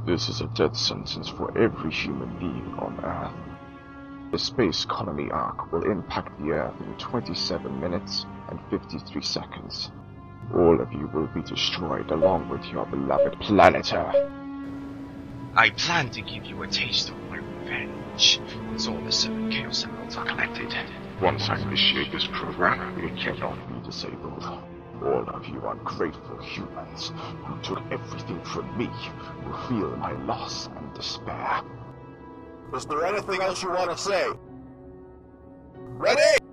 This is a death sentence for every human being on Earth. The space colony arc will impact the Earth in 27 minutes and 53 seconds. All of you will be destroyed along with your beloved planet Earth. I plan to give you a taste of my revenge once all the 7 Chaos Emeralds are collected. Once I initiate this program, you cannot be disabled. All of you ungrateful humans who took everything from me will feel my loss and despair. Is there anything else you want to say? Ready?